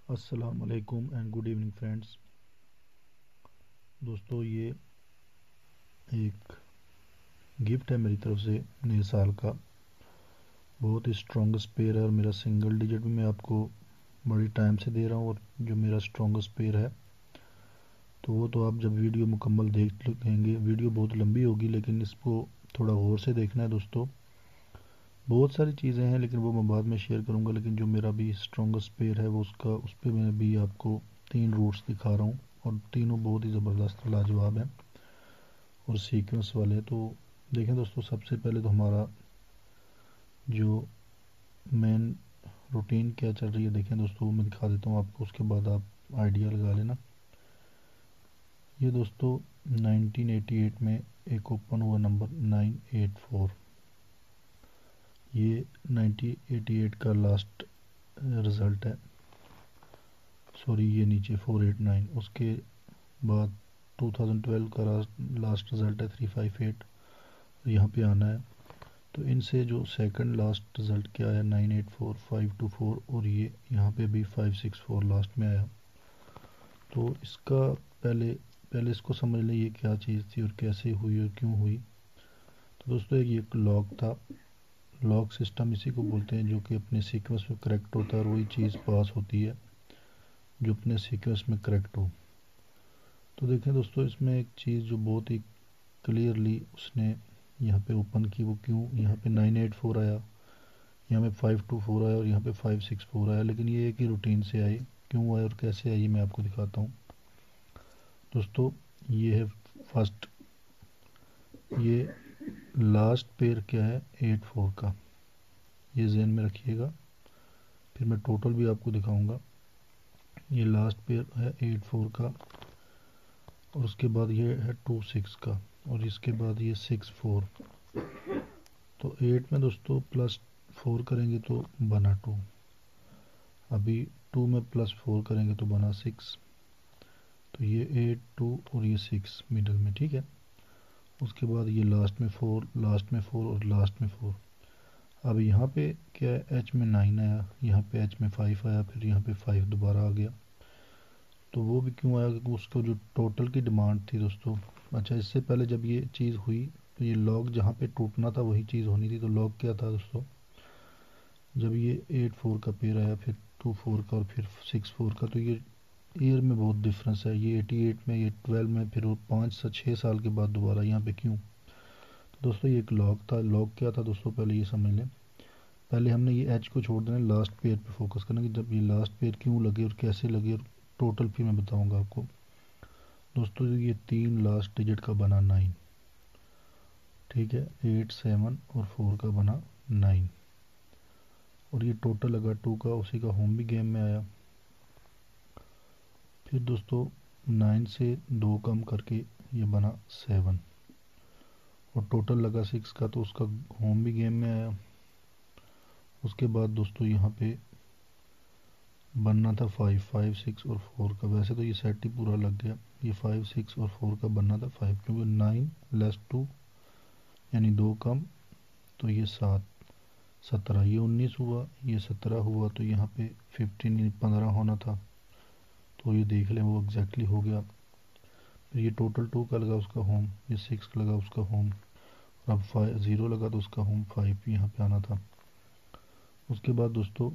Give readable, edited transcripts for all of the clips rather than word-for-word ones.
अस्सलाम वालेकुम and good evening friends. दोस्तों, ये एक गिफ्ट है मेरी तरफ से नए साल का। बहुत ही स्ट्रॉन्गेस्ट पेयर है और मेरा सिंगल डिजिट भी मैं आपको बड़ी टाइम से दे रहा हूँ। और जो मेरा स्ट्रॉन्गेस्ट पेयर है तो वो तो आप जब वीडियो मुकम्मल देख लेंगे। वीडियो बहुत लंबी होगी लेकिन इसको थोड़ा गौर से देखना है दोस्तों। बहुत सारी चीज़ें हैं लेकिन वो मैं बाद में शेयर करूँगा। लेकिन जो मेरा भी स्ट्रॉन्गेस्ट पेयर है वो उस पर मैं भी आपको 3 रूट्स दिखा रहा हूँ और तीनों बहुत ही ज़बरदस्त लाजवाब हैं और सीक्वेंस वाले। तो देखें दोस्तों, सबसे पहले तो हमारा जो मेन रूटीन क्या चल रही है देखें दोस्तों, वो मैं दिखा देता हूँ आपको, उसके बाद आप आइडिया लगा लेना। ये दोस्तों 1988 में एक ओपन हुआ नंबर 984। ये 1988 का लास्ट रिज़ल्ट है। सॉरी, ये नीचे 489। उसके बाद 2012 का लास्ट रिज़ल्ट है 358। यहाँ पे आना है तो इनसे जो सेकंड लास्ट रिज़ल्ट क्या है 984 524 और ये यहाँ पे भी 564 लास्ट में आया। तो इसका पहले पहले इसको समझ लें ये क्या चीज़ थी और कैसे हुई और क्यों हुई। तो दोस्तों, ये एक लॉग था। लॉग सिस्टम इसी को बोलते हैं जो कि अपने सीक्वेंस में करेक्ट होता है और वही चीज़ पास होती है जो अपने सीक्वेंस में करेक्ट हो। तो देखें दोस्तों, इसमें एक चीज़ जो बहुत ही क्लियरली उसने यहाँ पे ओपन की, वो क्यों यहाँ पे 984 आया, यहाँ पे 524 आया और यहाँ पे 564 आया। लेकिन ये एक ही रूटीन से आई, क्यों आया और कैसे आई मैं आपको दिखाता हूँ। दोस्तों, ये है फर्स्ट, ये लास्ट पेयर क्या है 84 का, ये ज़हन में रखिएगा। फिर मैं टोटल भी आपको दिखाऊंगा। ये लास्ट पेयर है 84 का और उसके बाद ये है 26 का और इसके बाद ये 64। तो 8 में दोस्तों +4 करेंगे तो बना 2। अभी 2 में +4 करेंगे तो बना 6। तो ये 8 2 और ये 6 मिडल में, ठीक है। उसके बाद ये लास्ट में 4, लास्ट में 4 और लास्ट में 4। अब यहाँ पे क्या है, एच में 9 आया, यहाँ पे एच में 5 आया, फिर यहाँ पे 5 दोबारा आ गया। तो वो भी क्यों आया, क्योंकि उसको जो टोटल की डिमांड थी दोस्तों। अच्छा, इससे पहले जब ये चीज़ हुई तो ये लॉग जहाँ पे टूटना था वही चीज़ होनी थी। तो लॉग क्या था दोस्तों, जब ये 8 4 का पेयर आया, फिर 2 4 का और फिर 6 4 का, तो ये ईयर में बहुत डिफरेंस है। ये 88 में, ये 12 में, फिर वो 5 से 6 साल के बाद दोबारा यहाँ पे क्यों। तो दोस्तों, ये एक लॉग था। लॉग क्या था दोस्तों, पहले ये समझ लें। पहले हमने ये एच को छोड़ देना, लास्ट पेयर पे फोकस करना कि जब ये लास्ट पेयर क्यों लगे और कैसे लगे और टोटल फिर मैं बताऊंगा आपको। दोस्तों, ये 3 लास्ट डिजिट का बना 9, ठीक है। 8 7 और 4 का बना 9 और ये टोटल लगा 2 का, उसी का होम भी गेम में आया। फिर दोस्तों 9 से 2 कम करके ये बना 7 और टोटल लगा 6 का, तो उसका होम भी गेम में आया। उसके बाद दोस्तों यहाँ पे बनना था 5 5 6 और 4 का। वैसे तो ये सेट ही पूरा लग गया। ये 5 6 और 4 का बनना था 5, क्योंकि 9 लेस 2 यानी 2 कम, तो ये 7 17, ये 19 हुआ, ये 17 हुआ, तो यहाँ पे 15 यानी 15 होना था। तो ये देख लें वो एग्जैक्टली हो गया। फिर ये टोटल 2 का लगा उसका होम, ये 6 का लगा उसका होम, अब 5 0 लगा तो उसका होम 5 यहाँ पे आना था। उसके बाद दोस्तों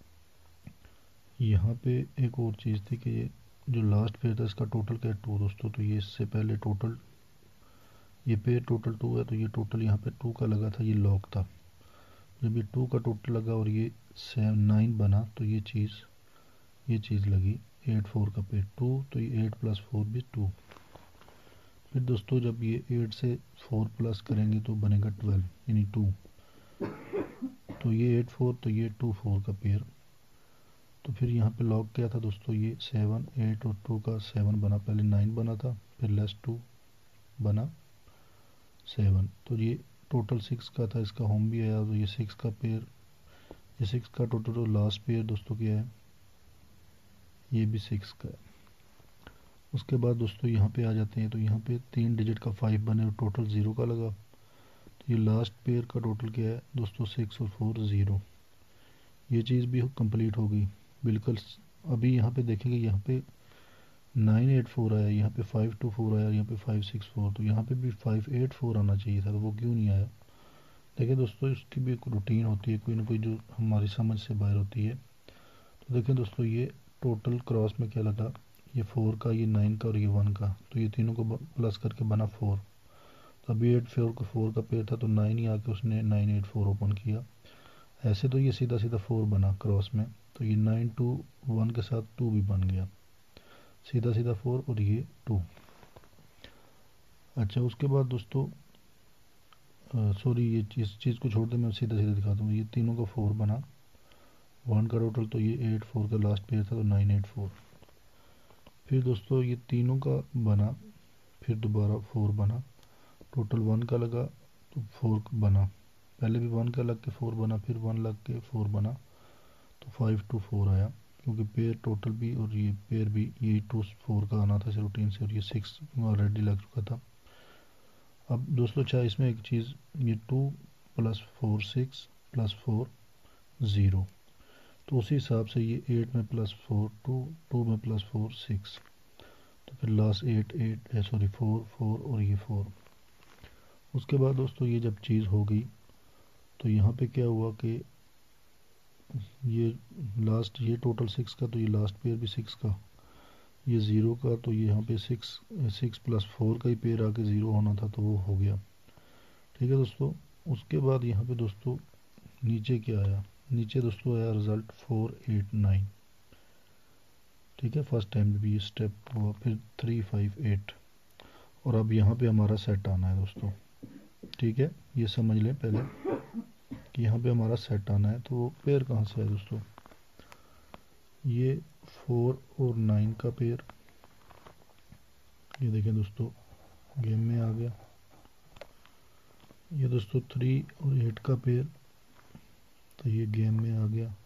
यहाँ पे एक और चीज़ थी कि ये जो लास्ट पेयर था इसका टोटल क्या है 2 दोस्तों। तो ये इससे पहले टोटल, ये पेयर टोटल 2 है, तो ये टोटल यहाँ पे 2 का लगा था, ये लॉक था। जब ये 2 का टोटल लगा और ये 9 बना तो ये चीज़ लगी 8 4 का पेयर 2, तो ये 8 + 4 भी 2। फिर दोस्तों जब ये 8 से 4 प्लस करेंगे तो बनेगा 12 यानी 2। तो ये 8 4, तो ये 2 4 का पेयर। तो फिर यहाँ पे लॉग क्या था दोस्तों, ये 7 8 और 2 का 7 बना, पहले 9 बना था, फिर लेस 2 बना 7। तो ये टोटल 6 का था, इसका होम भी आया। तो ये 6 का पेयर, ये 6 का टोटल लास्ट पेयर दोस्तों क्या है, ये भी 6 का है। उसके बाद दोस्तों यहाँ पे आ जाते हैं। तो यहाँ पे 3 डिजिट का 5 बने और टोटल 0 का लगा। तो ये लास्ट पेयर का टोटल क्या है दोस्तों, 6 और 4 0। ये चीज़ भी कंप्लीट हो गई, बिल्कुल अभी यहाँ पे देखेंगे, यहाँ पे 984 आया, यहाँ पे 524 आया, यहाँ पे 564, तो यहाँ पे भी 584 आना चाहिए था, तो वो क्यों नहीं आया? देखिए दोस्तों, इसकी भी एक रूटीन होती है, कोई ना कोई, जो हमारी समझ से बाहर होती है। तो देखें दोस्तों, ये टोटल क्रॉस में क्या लगा, ये 4 का, ये 9 का और ये 1 का, तो ये तीनों को प्लस करके बना 4। तो अभी 4 का पेयर था, तो 9 ही आके उसने 984 ओपन किया। ऐसे तो ये सीधा सीधा 4 बना क्रॉस में, तो ये 9 2 1 के साथ 2 भी बन गया, सीधा सीधा 4 और ये 2। अच्छा, उसके बाद दोस्तों, सॉरी, ये इस चीज़ को छोड़ दे, मैं सीधा सीधा दिखाता हूँ। ये तीनों का 4 बना, 1 का टोटल, तो ये 8 4 का लास्ट पेयर था, तो 984। फिर दोस्तों ये तीनों का बना, फिर दोबारा 4 बना, टोटल 1 का लगा तो 4 बना, पहले भी 1 का लग के 4 बना, फिर 1 लग के 4 बना, तो 524 आया, क्योंकि पेयर टोटल भी और ये पेयर भी, ये 2 4 का आना था इस रूटीन से, और ये 6 ऑलरेडी लग चुका था। अब दोस्तों अच्छा, इसमें एक चीज़, ये 2 + 4 6 + 4 0, तो उसी हिसाब से ये 8 में +4 2, 2 में +4 6, तो फिर लास्ट 8 8 सॉरी 4 4 और ये 4। उसके बाद दोस्तों ये जब चीज़ हो गई, तो यहाँ पे क्या हुआ कि ये लास्ट, ये टोटल 6 का, तो ये लास्ट पेयर भी 6 का, ये 0 का, तो ये यहाँ पे 6 6 + 4 का ही पेयर आके 0 होना था, तो वो हो गया। ठीक है दोस्तों। उसके बाद यहाँ पे दोस्तों नीचे क्या आया, नीचे दोस्तों आया रिज़ल्ट 4 8 9। ठीक है, फर्स्ट टाइम भी ये स्टेप हुआ, फिर 3 5 8, और अब यहाँ पे हमारा सेट आना है दोस्तों। ठीक है, ये समझ लें पहले कि यहाँ पे हमारा सेट आना है, तो वो पेयर कहाँ से है दोस्तों, ये 4 और 9 का पेयर, ये देखें दोस्तों गेम में आ गया। ये दोस्तों 3 और 8 का पेयर, तो ये गेम में आ गया।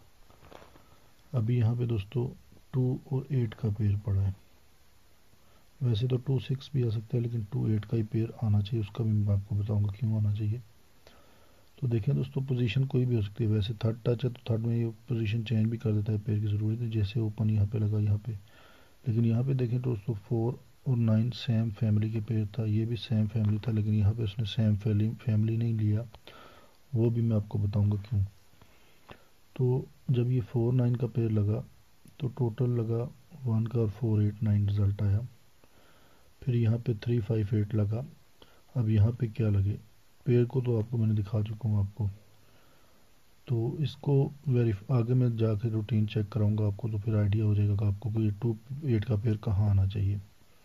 अभी यहाँ पे दोस्तों 2 और 8 का पेयर पड़ा है, वैसे तो 2 6 भी आ सकता है, लेकिन 2 8 का ही पेयर आना चाहिए, उसका भी मैं आपको बताऊंगा क्यों आना चाहिए। तो देखें दोस्तों, पोजीशन कोई भी हो सकती है, वैसे थर्ड टच है तो थर्ड में ये पोजीशन चेंज भी कर देता है, पेयर की ज़रूरत है, जैसे ओपन यहाँ पे लगा यहाँ पे। लेकिन यहाँ पे देखें दोस्तों 4 और 9 सेम फैमिली के पेयर था, ये भी सेम फैमिली था, लेकिन यहाँ पे उसने सेम फैमिली नहीं लिया, वो भी मैं आपको बताऊँगा क्यों। तो जब ये 4 9 का पेयर लगा, तो टोटल लगा 1 का और 4 8 9 रिज़ल्ट आया। फिर यहाँ पे 3 5 8 लगा। अब यहाँ पे क्या लगे, पेयर को तो आपको मैंने दिखा चुका हूँ आपको, तो इसको आगे मैं जाके रूटीन चेक कराऊंगा आपको, तो फिर आइडिया हो जाएगा कि आपको कोई 2 8 का पेयर कहाँ आना चाहिए।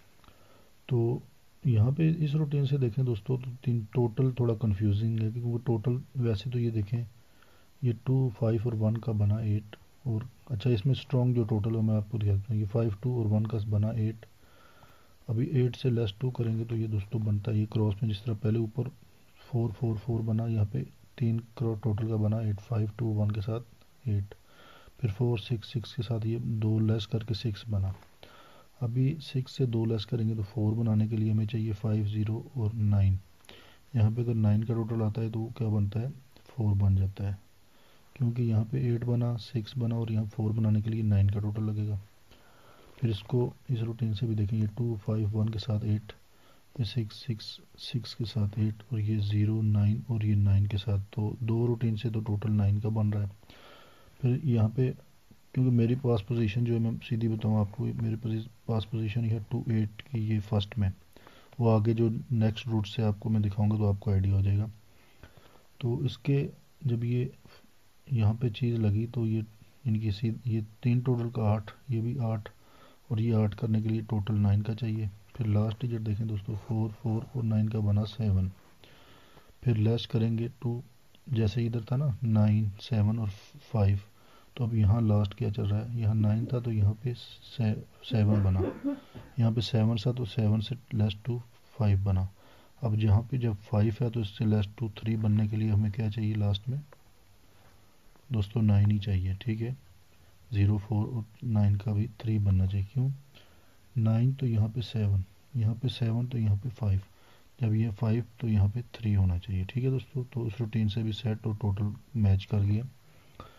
तो यहाँ पे इस रूटीन से देखें दोस्तों, तो तीन टोटल थोड़ा कंफ्यूजिंग है, क्योंकि वो टोटल वैसे तो ये देखें, ये 2 5 और 1 का बना 8, और अच्छा इसमें स्ट्रॉन्ग जो टोटल है मैं आपको दिखाता हूँ, ये 5 2 और 1 का बना 8। अभी 8 से लेस 2 करेंगे तो ये दोस्तों बनता है, ये क्रॉस में जिस तरह पहले ऊपर 4 4 4 बना, यहाँ पे 3 करोड़ टोटल का बना 8 5 2 1 के साथ 8, फिर 4 6 6 के साथ ये 2 लेस करके 6 बना। अभी 6 से 2 लेस करेंगे तो 4 बनाने के लिए हमें चाहिए 5 0 और 9। यहाँ पे अगर 9 का टोटल आता है तो क्या बनता है, 4 बन जाता है, क्योंकि यहाँ पे 8 बना 6 बना, और यहाँ 4 बनाने के लिए 9 का टोटल लगेगा। फिर इसको इस रूटीन से भी देखें, ये 2 5 1 के साथ 8, ये 6 6 6 के साथ 8, और ये 0 9 और ये 9 के साथ, तो दो रूटीन से तो टोटल 9 का बन रहा है। फिर यहाँ पे क्योंकि मेरी पास पोजीशन जो है, मैं सीधी बताऊँ आपको, मेरे पास पोजीशन है 2 8 की, ये फर्स्ट में, वो आगे जो नेक्स्ट रूट से आपको मैं दिखाऊंगा तो आपको आइडिया हो जाएगा। तो इसके जब ये यहाँ पे चीज़ लगी, तो ये इनकी ये 3 टोटल का 8, ये भी 8, और ये 8 करने के लिए टोटल 9 का चाहिए। फिर लास्ट डिजिट देखें दोस्तों, 4 4 और 9 का बना 7, फिर लेस करेंगे 2, जैसे इधर था ना 9 7 और 5, तो अब यहाँ लास्ट क्या चल रहा है, यहाँ 9 था तो यहाँ पे 7 बना, यहाँ पे 7 था तो 7 से लेस टू 5 बना। अब यहाँ पे जब 5 है तो इससे लेस टू 3 बनने के लिए हमें क्या चाहिए लास्ट में दोस्तों, 9 ही चाहिए। ठीक है, 0 4 और 9 का भी 3 बनना चाहिए, क्यों 9 तो यहाँ पे 7, यहाँ पे 7 तो यहाँ पे 5, जब ये 5 तो यहाँ पे 3 होना चाहिए। ठीक है दोस्तों, तो उस रूटीन से भी सेट और टोटल मैच कर गया।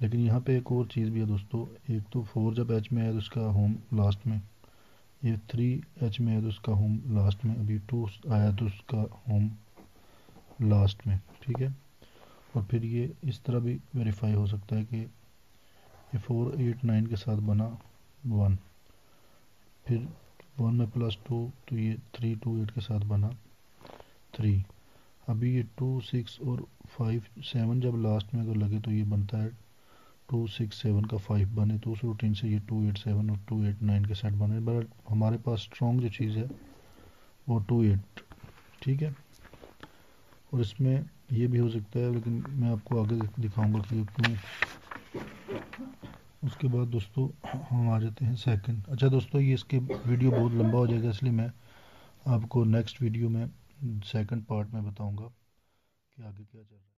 लेकिन यहाँ पे एक और चीज़ भी है दोस्तों, एक तो 4 जब एच में आया तो उसका होम लास्ट में, ये 3 एच में आया तो उसका होम लास्ट में, अभी 2 आया तो उसका होम लास्ट में, ठीक है। और फिर ये इस तरह भी वेरीफाई हो सकता है कि ये 489 के साथ बना 1, फिर 1 में +2 तो ये 328 के साथ बना 3। अभी ये 2 6 और 5 7 जब लास्ट में अगर लगे तो ये बनता है 2 6 7 का 5 बने, तो उस रूटीन से ये 287 और 289 के सेट बने। बट हमारे पास स्ट्रॉन्ग जो चीज़ है वो 28, ठीक है। और इसमें ये भी हो सकता है, लेकिन मैं आपको आगे दिखाऊंगा कि क्यों। उसके बाद दोस्तों हम आ जाते हैं सेकंड। अच्छा दोस्तों, ये इसके वीडियो बहुत लंबा हो जाएगा, इसलिए मैं आपको नेक्स्ट वीडियो में सेकंड पार्ट में बताऊंगा कि आगे क्या चल रहा है।